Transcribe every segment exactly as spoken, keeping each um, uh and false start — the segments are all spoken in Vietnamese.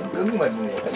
ấm cứng mình.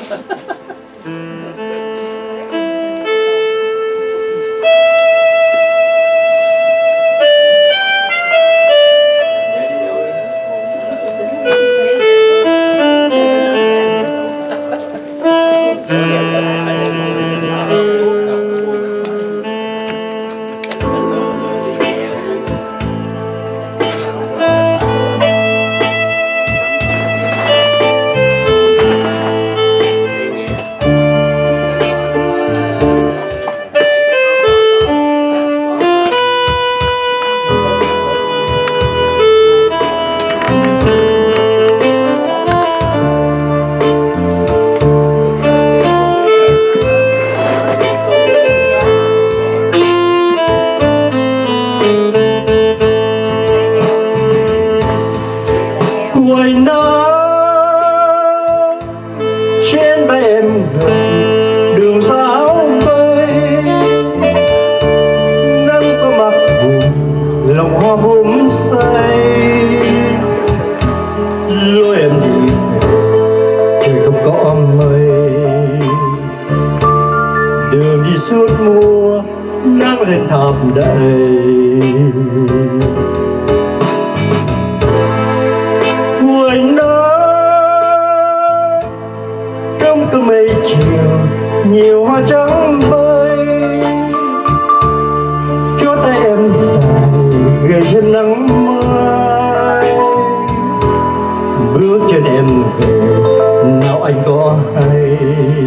Ngoài nắng trên bay em gần đường xa áo mây, nắng có mặt vùng lòng hoa hôm say, lối em đi trời không có mây, đường đi suốt mùa nắng lên tháp đầy. Ngoài nắng trong cơn mây chiều nhiều hoa trắng bay, cho tay em dài gầy trên nắng mai, bước chân em về nào anh có hay,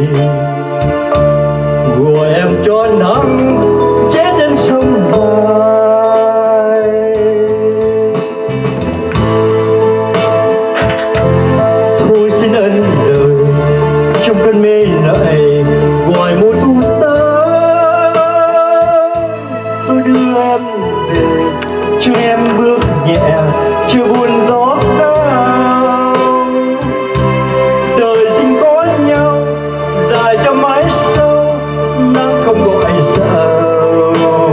gọi em cho nắng chết trên sông dài. Trong cơn mê này gọi mùa thu tới, tôi đưa em về cho em bước nhẹ chưa buồn gió cao. Đời sinh có nhau dài cho mãi sâu, nắng không gọi sao,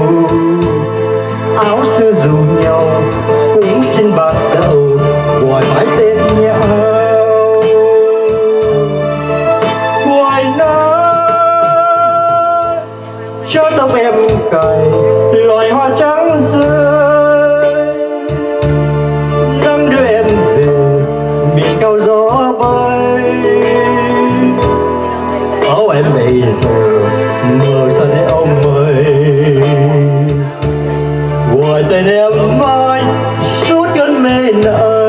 áo xưa dù nhau cũng xin bắt đầu gọi mãi tên nhau. Cho tóc em cài loài hoa trắng rơi, nắng đưa em về miền cao gió bay. Áo em bây giờ mờ xa để ông mây, gọi tên em mãi suốt cơn mê này.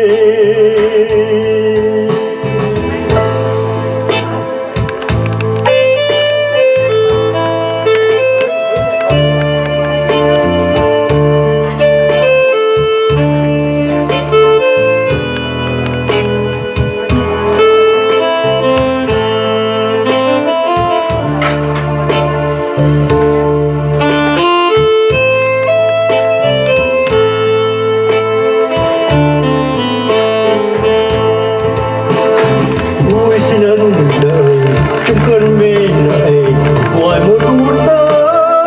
Trong cơn mê này gọi mùa thu tới,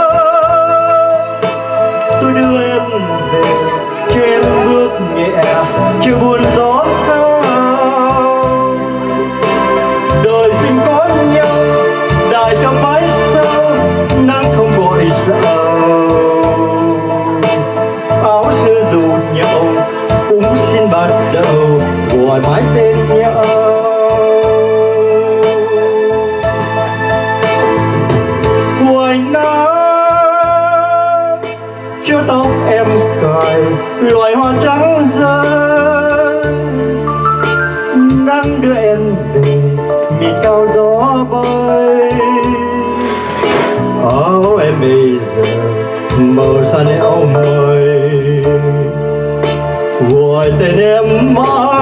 tôi đưa em về cho em bước nhẹ chưa buồn gió cao. Đời sinh có nhau dài cho mãi sâu, nắng không gọi sao, áo xưa dù nhau cũng xin bắt đầu gọi mãi tên nhau. Cho tóc em cài loài hoa trắng rơi, nắng đưa em về miền cao gió bay. Áo em bây giờ màu xanh áo mây, gọi tên em mãi